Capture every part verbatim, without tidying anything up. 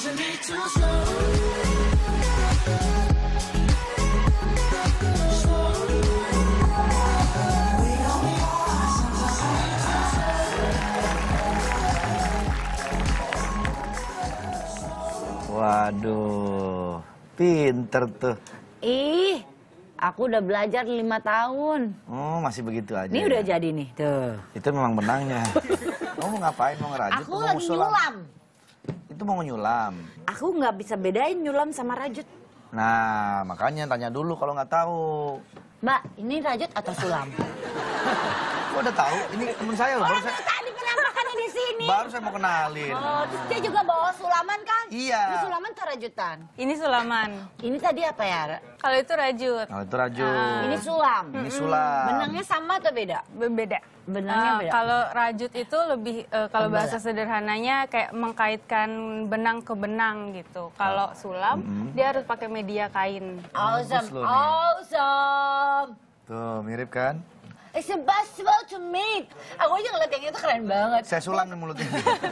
Waduh, pinter tuh. Ih, aku udah belajar lima tahun. Oh, masih begitu aja. Ini ya? udah jadi nih, tuh. Itu memang benangnya. Kamu mau ngapain? Mau ngerajut? Aku mau lagi sulam? nyulam. Itu mau nyulam. Aku nggak bisa bedain nyulam sama rajut. Nah, makanya tanya dulu kalau nggak tahu. Mbak, ini rajut atau sulam? Kok udah tahu? Ini teman saya loh. Baru Orang saya, itu tadi penampakannya di sini. baru saya mau kenalin. Oh, terus dia juga bawa sulaman kan? Iya. Ini sulaman atau rajutan? Ini sulaman. Ini tadi apa ya? Kalau itu rajut. Kalau itu rajut. Ini sulam. Ini sulam. Benangnya sama atau beda? Beda. Benangnya Eh, beda. Kalau rajut itu lebih eh, kalau Tebal. bahasa sederhananya kayak mengkaitkan benang ke benang gitu. Kalau sulam dia harus pakai media kain. Awesome, loh nih. awesome. Tuh, mirip kan? It's impossible to meet. Aku aja ngeliat yang itu keren banget. Saya sulam nih mulutnya.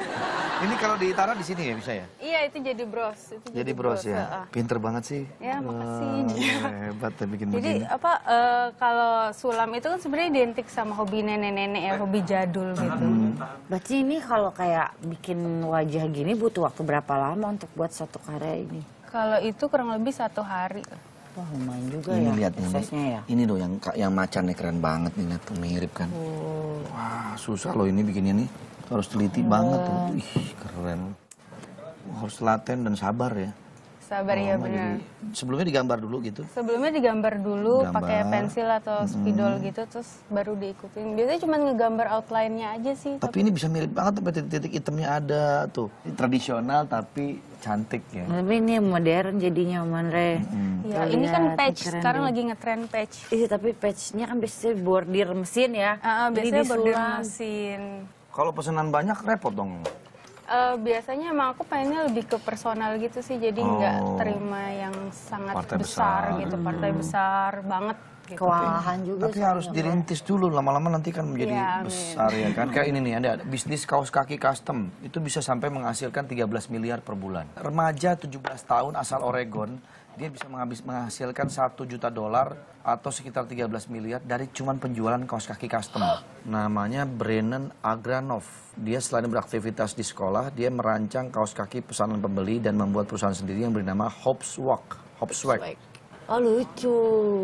Ini kalau ditaruh di sini ya bisa ya? Iya, itu jadi bros. Itu Jadi bros ya. heeh. Pinter banget sih. Ya, makasih. Wah, hebat ya bikin Jadi begini. apa eh, kalau sulam itu kan sebenarnya identik sama hobi nenek-nenek ya, hobi jadul gitu. Berarti ini kalau kayak bikin wajah gini butuh waktu berapa lama untuk buat satu karya ini? Kalau itu kurang lebih satu hari. Wah, lumayan juga Ini ya lihat nih. prosesnya ya. Ini loh yang yang macannya keren banget nih, lihat tuh mirip kan. Oh. Wah, susah loh ini bikinnya nih. Harus teliti banget tuh. Ih, keren. Wah, harus laten dan sabar ya. Sabar ya Lama benar. jadi- Sebelumnya digambar dulu gitu. Sebelumnya digambar dulu Gambar. pakai pensil atau spidol gitu, terus baru diikutin. Biasanya cuma ngegambar outline-nya aja sih. Tapi ini bisa mirip banget tapi titik-titik hitamnya ada tuh. Ini tradisional tapi cantik ya. Tapi ini modern jadinya, Manre. Ya, ini kan Lihat, patch. keren Sekarang deh. lagi ngetren patch. Iya, tapi patchnya kan biasanya bordir mesin ya. Ah, ah, Ini biasanya bordir disulam. mesin. Kalau pesanan banyak repot dong. Eh, biasanya emang aku pengennya lebih ke personal gitu sih, jadi nggak Oh. terima yang sangat Partai besar, besar. gitu, partai besar banget. Gitu. Kewalahan juga Tapi sih, harus ya, dirintis dulu, lama-lama nanti kan menjadi Iya, amin. besar ya kan. Kayak ini nih, ada bisnis kaos kaki custom. Itu bisa sampai menghasilkan tiga belas miliar per bulan. Remaja tujuh belas tahun asal Oregon, dia bisa menghabis, menghasilkan satu juta dolar atau sekitar tiga belas miliar dari cuman penjualan kaos kaki custom. Namanya Brennan Agranov. Dia selain beraktivitas di sekolah, dia merancang kaos kaki pesanan pembeli dan membuat perusahaan sendiri yang bernama Hopswag. Hopswag. Oh, lucu.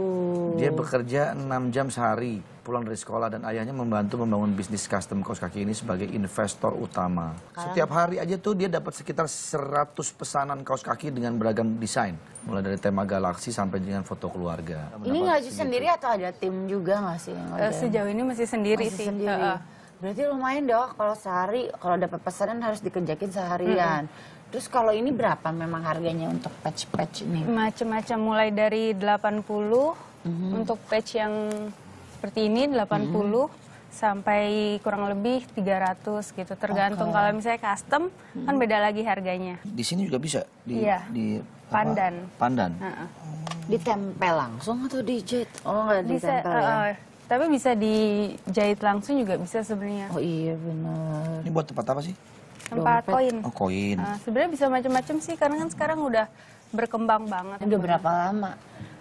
Dia bekerja enam jam sehari, pulang dari sekolah dan ayahnya membantu membangun bisnis custom kaos kaki ini sebagai investor utama. Setiap hari aja tuh dia dapat sekitar seratus pesanan kaos kaki dengan beragam desain. Mulai dari tema galaksi sampai dengan foto keluarga. Ini ngaju sendiri atau ada tim juga nggak sih? yang Eh, ngerjain? sejauh ini masih sendiri Masih sih. sendiri. Heeh. Berarti lumayan dong kalau sehari, kalau dapat pesanan harus dikerjakin seharian. Terus kalau ini berapa memang harganya untuk patch-patch ini? Macam-macam mulai dari delapan puluh untuk patch yang seperti ini delapan puluh sampai kurang lebih tiga ratus gitu. Tergantung kalau misalnya custom kan beda lagi harganya. Di sini juga bisa? Di, Iya. di apa? Pandan. Pandan? Heeh. Ditempel langsung atau dijahit? Oh, nggak Bisa ditempel ya? eh, tapi bisa dijahit langsung juga bisa sebenarnya. Oh iya benar. Ini buat tempat apa sih? Tempat dompet. koin. Oh, koin. Eh, sebenarnya bisa macam-macam sih karena kan sekarang udah berkembang banget. Udah berapa lama?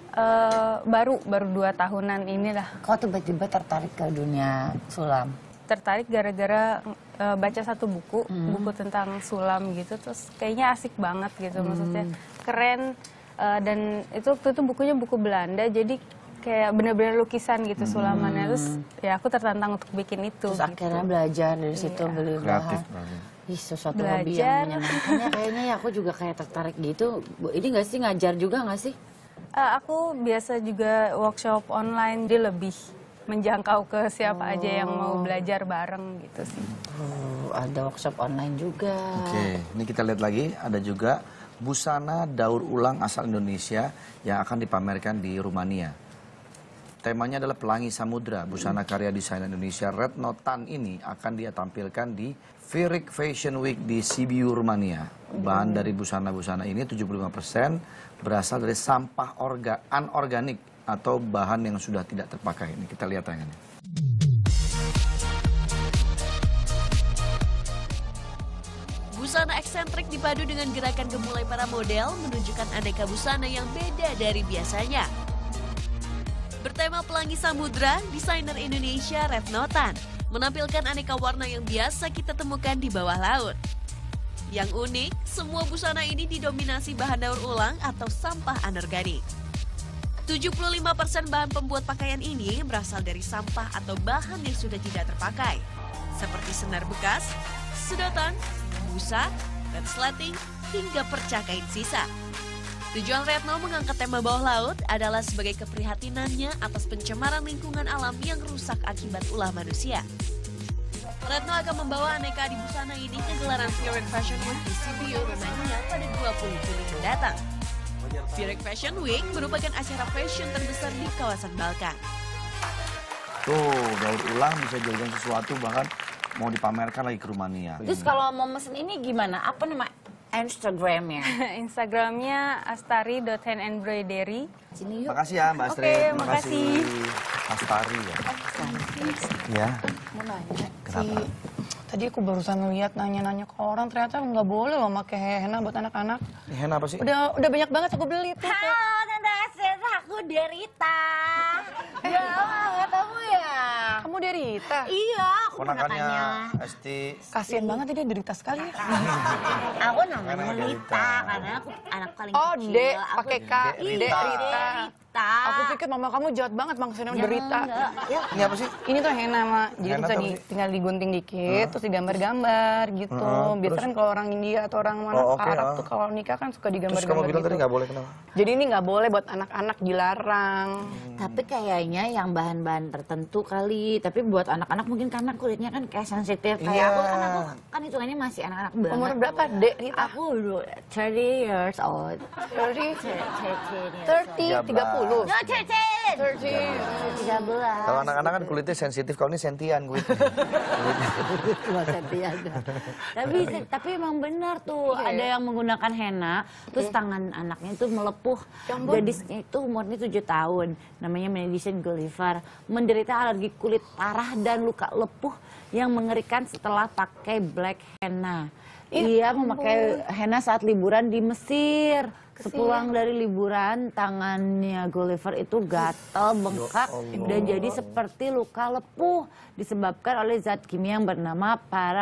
Eh, baru baru dua tahunan inilah. Kok tiba-tiba tertarik ke dunia sulam? Tertarik gara-gara eh, baca satu buku, buku tentang sulam gitu, terus kayaknya asik banget gitu, maksudnya keren, eh, dan itu waktu itu bukunya buku Belanda, jadi kayak bener-bener lukisan gitu sulamannya, terus ya aku tertantang untuk bikin itu. Terus gitu. akhirnya belajar dari situ, Iya. beli Kreatif bahan. berarti. Ih, sesuatu hobi Belajar. yang menyenangkan. Kayaknya ya aku juga kayak tertarik gitu. Bu, ini nggak sih ngajar juga nggak sih? Eh, aku biasa juga workshop online, dia lebih menjangkau ke siapa aja yang mau belajar bareng gitu sih. Oh, ada workshop online juga. Oke, ini kita lihat lagi, ada juga busana daur ulang asal Indonesia yang akan dipamerkan di Rumania. Temanya adalah Pelangi Samudra. Busana karya desain Indonesia Retno Tan ini akan dia tampilkan di Virik Fashion Week di Sibiu, Rumania. Bahan dari busana-busana ini tujuh puluh lima persen berasal dari sampah orga, anorganik atau bahan yang sudah tidak terpakai. Ini kita lihat tayangannya. Busana eksentrik dipadu dengan gerakan gemulai para model menunjukkan aneka busana yang beda dari biasanya. Bertema pelangi samudra, desainer Indonesia Retno Tan menampilkan aneka warna yang biasa kita temukan di bawah laut. Yang unik, semua busana ini didominasi bahan daur ulang atau sampah anorganik. tujuh puluh lima persen bahan pembuat pakaian ini berasal dari sampah atau bahan yang sudah tidak terpakai, seperti senar bekas, sedotan, busa, resleting, hingga perca kain sisa. Tujuan Retno mengangkat tema bawah laut adalah sebagai keprihatinannya atas pencemaran lingkungan alam yang rusak akibat ulah manusia. Retno akan membawa aneka adi busana ini ke gelaran Vierek Fashion Week di Sibiu, Romania pada dua puluh Juli mendatang. Vierek Fashion Week merupakan acara fashion terbesar di kawasan Balkan. Tuh, daur ulang bisa jadikan sesuatu bahkan mau dipamerkan lagi ke Rumania. Terus kalau mau mesen ini gimana? Apa nama Instagramnya? Instagramnya astari dot hand embroidery. Sini yuk. Makasih ya Mbak Astrid. Oke, Terima makasih. kasih. Astari ya. Ya. Mau nanya, Kenapa? si tadi aku barusan lihat nanya-nanya ke orang, ternyata nggak boleh loh pakai henna buat anak-anak. Ini henna apa sih? Udah udah banyak banget aku beli tuh. Halo Tante Astrid, aku Derita. Ya lama nggak ketemu ya. Kamu Derita? Iya, aku Ponakannya ponakannya. Esti. Kasian banget dia derita sekali. ya. Aku namanya Karena Lita, Derita. karena aku anak paling Oh, kecil. D, Aku- pakai K, Iya, D, Rita. Derita. Aku pikir mama kamu jahat banget maksudnya Ya, derita. enggak. Ya, Ini apa sih? Ini tuh henna, Mak. Jadi Henna bisa tuh di, apa sih? tinggal digunting dikit, terus digambar-gambar gitu. Heeh, Biasanya terus? kan kalau orang India atau orang mana Oh, oke, Arab ah. tuh kalau nikah kan suka Terus digambar-gambar kamu bilang gitu. tadi nggak boleh kenapa? Jadi ini nggak boleh buat anak-anak, dilarang. tapi kayaknya yang bahan-bahan tertentu kali. Tapi buat anak-anak mungkin karena kulitnya kan kayak sensitif. Kayak Iya. aku kan aku kan hitungannya masih anak-anak banget. Umur berapa, Dek Rita? Aku udah thirty years old. Thirty, thirty. thirty, tiga puluh. No, thirty. Thirty. tiga belas. Kalau anak-anak kan kulitnya sensitif, kalau ini sentian kulitnya. tapi tapi emang benar tuh Iya. ada yang menggunakan henna terus tangan anaknya itu melepuh. Ya ampun. Gadisnya itu umurnya tujuh tahun, namanya Madison Gulliver, menderita alergi kulit parah dan luka lepuh yang mengerikan setelah pakai black henna. Ia memakai henna saat liburan di Mesir. Sepulang dari liburan, tangannya Gulliver itu gatal, bengkak, dan jadi seperti luka lepuh disebabkan oleh zat kimia yang bernama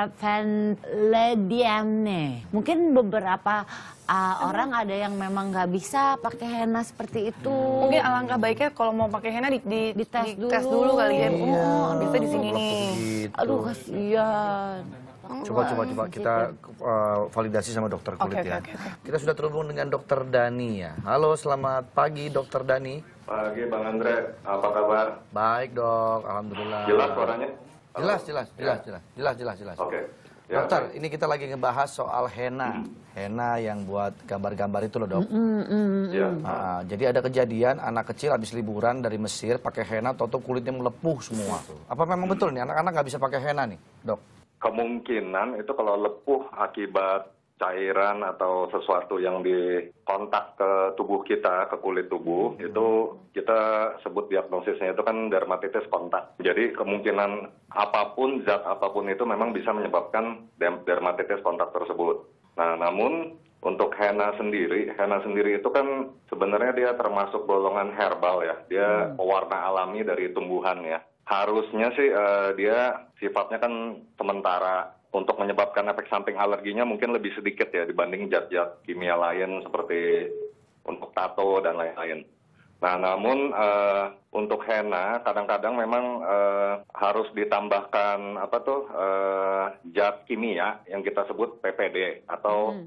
paraphenyladiene. Mungkin beberapa uh, orang ada yang memang nggak bisa pakai henna seperti itu. Mungkin alangkah baiknya kalau mau pakai henna di, di, Dites dites dulu. dulu kali ya. Iya. Oh, bisa di sini nih. Gitu. Aduh kasihan. Coba coba coba kita uh, validasi sama dokter kulit Oke, ya. oke, oke. Kita sudah terhubung dengan dokter Dani ya. Halo, selamat pagi dokter Dani. Pagi Bang Andre, apa kabar? Baik dok, alhamdulillah. Jelas suaranya? Jelas jelas jelas jelas jelas jelas jelas. Oke. Ya, Dokter, oke. ini kita lagi ngebahas soal henna. Henna yang buat gambar-gambar itu loh dok. Ya. Ah, jadi ada kejadian anak kecil habis liburan dari Mesir pakai henna, toto kulitnya melepuh semua. Apa memang betul nih anak-anak nggak bisa pakai henna nih, dok? Kemungkinan itu kalau lepuh akibat cairan atau sesuatu yang dikontak ke tubuh kita, ke kulit tubuh, itu kita sebut diagnosisnya itu kan dermatitis kontak. Jadi kemungkinan apapun, zat apapun itu memang bisa menyebabkan dem- dermatitis kontak tersebut. Nah, namun untuk henna sendiri, henna sendiri itu kan sebenarnya dia termasuk golongan herbal ya. Dia pewarna alami dari tumbuhan ya. Harusnya sih eh, dia sifatnya kan sementara, untuk menyebabkan efek samping alerginya mungkin lebih sedikit ya dibanding zat-zat kimia lain seperti untuk tato dan lain-lain. Nah, namun eh, untuk henna kadang-kadang memang eh, harus ditambahkan apa tuh eh, zat kimia yang kita sebut P P D atau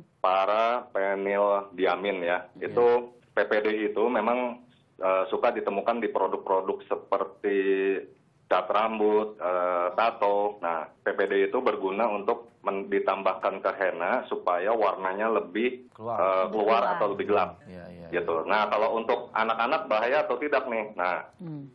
paraphenyldiamin ya. Itu P P D itu memang eh, suka ditemukan di produk-produk seperti cat rambut, eh, tato. Nah, P P D itu berguna untuk men- ditambahkan ke henna supaya warnanya lebih Keluar. eh, keluar atau lebih gelap. Iya, iya. Gitu. Nah, kalau untuk anak-anak bahaya atau tidak nih? Nah,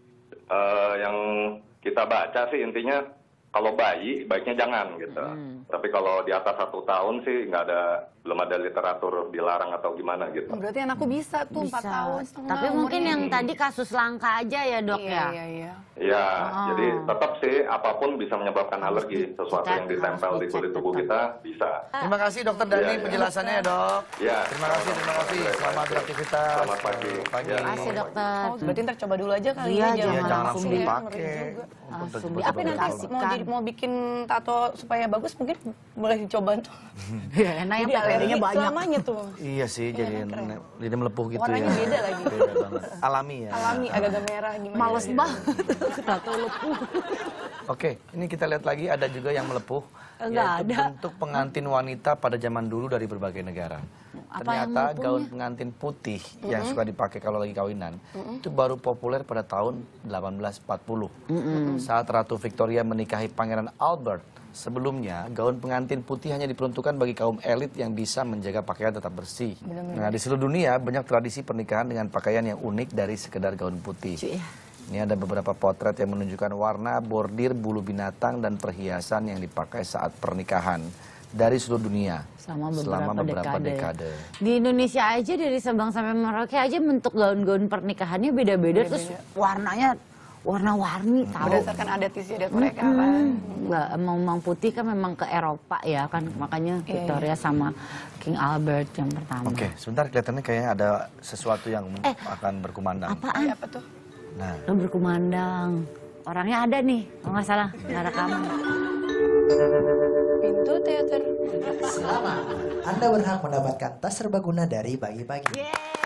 eh, yang kita baca sih intinya kalau bayi, baiknya jangan gitu. Tapi kalau di atas satu tahun sih nggak ada, belum ada literatur dilarang atau gimana gitu. Berarti anakku bisa tuh empat Bisa. tahun setengah Tapi mungkin umurnya. yang tadi kasus langka aja ya dok Iya, ya. iya, iya. Ya, Oh. jadi tetap sih apapun bisa menyebabkan alergi. Sesuatu Kita yang ditempel harus di kulit dicek tubuh tetap. kita bisa. Terima kasih Dokter Dani Iya, iya. penjelasannya ya dok. Iya. Terima kasih, terima kasih. Selamat beraktivitas. Selamat pagi. Pagi. Iya. Terima kasih dokter. Oh, berarti ntar coba dulu aja kali Iya, ya. Iya, jangan jangan langsung langsung dipakai. Ngeri juga. Untuk Langsung tiba-tiba Tapi nanti berubah. mau jadi mau bikin tato supaya bagus mungkin boleh dicoba tuh. Ya, enak yang Jadi alerginya pedenya banyak. selamanya tuh. Iya sih, jadi lidah melepuh gitu Warnanya ya. beda lagi. Beda banget. Alami ya. Alami agak-agak merah gimana. Males gitu. banget. Tato lepuh. Oke, ini kita lihat lagi ada juga yang melepuh. Enggak yaitu ada. bentuk pengantin wanita pada zaman dulu dari berbagai negara. Apa yang Ternyata melepuhnya? gaun pengantin putih yang suka dipakai kalau lagi kawinan itu baru populer pada tahun delapan belas empat puluh. Saat Ratu Victoria menikahi Pangeran Albert. Sebelumnya, gaun pengantin putih hanya diperuntukkan bagi kaum elit yang bisa menjaga pakaian tetap bersih. Nah, di seluruh dunia banyak tradisi pernikahan dengan pakaian yang unik dari sekedar gaun putih. Cuy, ya. Ini ada beberapa potret yang menunjukkan warna, bordir, bulu binatang, dan perhiasan yang dipakai saat pernikahan dari seluruh dunia Selama beberapa, selama beberapa dekade. dekade. Di Indonesia aja dari Sabang sampai Merauke aja bentuk gaun-gaun pernikahannya beda-beda, terus warnanya warna-warni tahu. Berdasarkan adat istiadat mereka kan. Nggak, memang putih kan memang ke Eropa ya kan, makanya Victoria sama King Albert yang pertama. Oke, sebentar kelihatannya kayaknya ada sesuatu yang Eh, akan berkumandang. Apaan? Apa tuh? Nah, Lo berkumandang. Orangnya ada nih, kalau nggak salah, nggak rekaman. Pintu teater. Selamat, Anda berhak mendapatkan tas serbaguna dari Pagi-Pagi.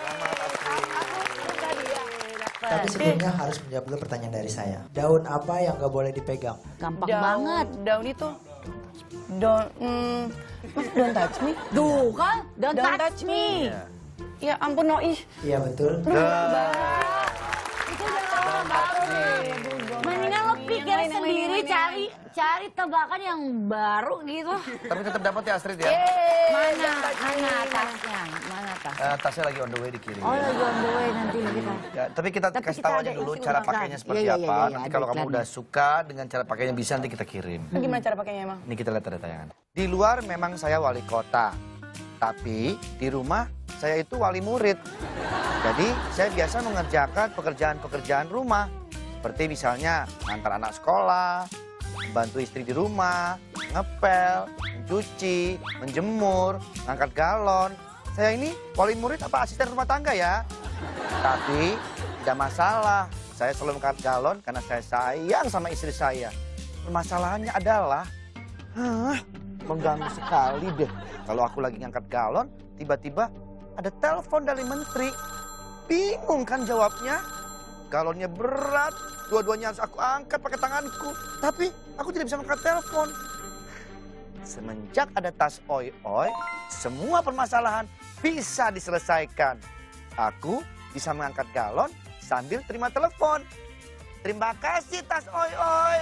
Tapi sebelumnya harus menjawab dulu pertanyaan dari saya. Daun apa yang gak boleh dipegang? Gampang Daun- banget. Daun itu. Daun, hmm, mas don't touch me. Tuh kan, don't, Don't touch, touch me. ya. Ya ampun Noi. Iya betul. Itu udah lama banget. Mendingan lo pikir Yang lain, yang lain, sendiri, yang lain, cari cari tebakan yang baru gitu. tapi tetap dapat ya Astrid ya. Mana, mana tasnya? Mana tas? Eh, tasnya lagi on the way dikirim. Oh, lagi on the way nanti kita. Ya, tapi kita Tapi kasih kita tahu ada aja dulu isi cara ulang. pakainya seperti Iya, iya, apa. iya, iya, Nanti ada kalau kamu iklannya. udah suka dengan cara pakainya bisa nanti kita kirim. Gimana cara pakainya emang? Ini kita lihat ada tayangan. Di luar memang saya wali kota, tapi di rumah saya itu wali murid. Jadi saya biasa mengerjakan pekerjaan-pekerjaan rumah. Seperti misalnya ngantar anak sekolah, bantu istri di rumah, ngepel, mencuci, menjemur, ngangkat galon. Saya ini wali murid apa asisten rumah tangga ya? Tapi tidak masalah. Saya selalu mengangkat galon karena saya sayang sama istri saya. Permasalahannya adalah, hah, mengganggu sekali deh. Kalau aku lagi ngangkat galon, tiba-tiba ada telepon dari menteri. Bingung kan jawabnya? Galonnya berat, dua-duanya harus aku angkat pakai tanganku. Tapi aku tidak bisa mengangkat telepon. Semenjak ada tas oi-oi, semua permasalahan bisa diselesaikan. Aku bisa mengangkat galon sambil terima telepon. Terima kasih tas oi-oi.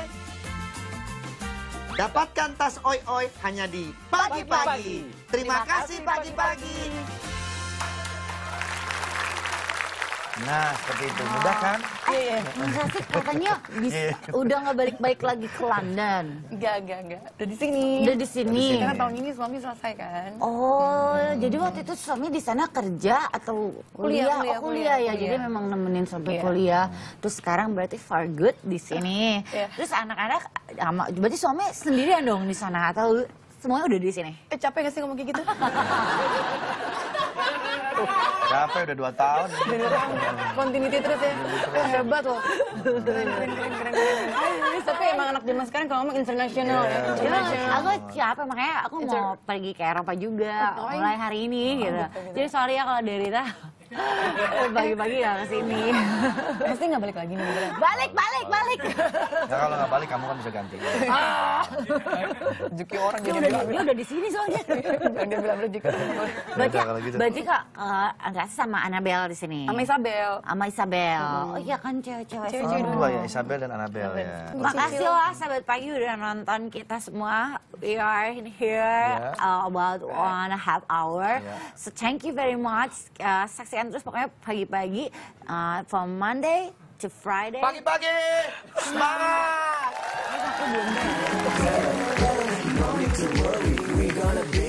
Dapatkan tas oi-oi hanya di Pagi-Pagi. Terima kasih Pagi-Pagi. Nah, seperti itu. Mudah kan? Eh, Mas Asik katanya bisa, udah nggak balik-balik lagi ke London. Enggak, enggak, enggak. Udah di sini. Udah di sini. Karena tahun ini suami selesai kan. Oh, jadi waktu itu suami di sana kerja atau kuliah? Kuliah, kuliah, oh, kuliah, ya. kuliah. Jadi memang nemenin sampai Iya. kuliah. Terus sekarang berarti for good di sini. Iya. Terus anak-anak, sama- berarti suami sendirian dong di sana atau semuanya udah di sini? Eh capek gak sih ngomong kayak gitu? Capek udah dua tahun. Continuity terus ya. Oh, hebat loh. Keren, keren, keren, keren, keren. Tapi emang anak zaman sekarang kalau ngomong internasional ya. Cuma Internasional. aku capek, makanya aku mau pergi ke Eropa juga mulai hari ini gitu. Jadi sorry ya kalau Derita pagi-pagi gak kesini. Pasti nggak balik lagi nih. beneran. Balik, balik, balik. Nah, kalau nggak balik kamu kan bisa ganti. Rezeki orang Dia jadi udah, bilang. dia udah di sini soalnya. Jangan dia bilang rezeki. Berarti, kalau gitu. berarti kak, uh, Angga sama Annabelle di sini. Sama Isabel. Sama Isabel. Oh iya kan cewek-cewek Cewek-cewek semua. Dua ya, Isabel dan Annabelle ya. Makasih loh sahabat pagi udah nonton kita semua. We are here Yeah. uh, about one and a half hour. Yeah. So thank you very much. Uh, saksikan terus pokoknya pagi-pagi uh, from Monday to Friday. Pagi-pagi, semangat! Aku belum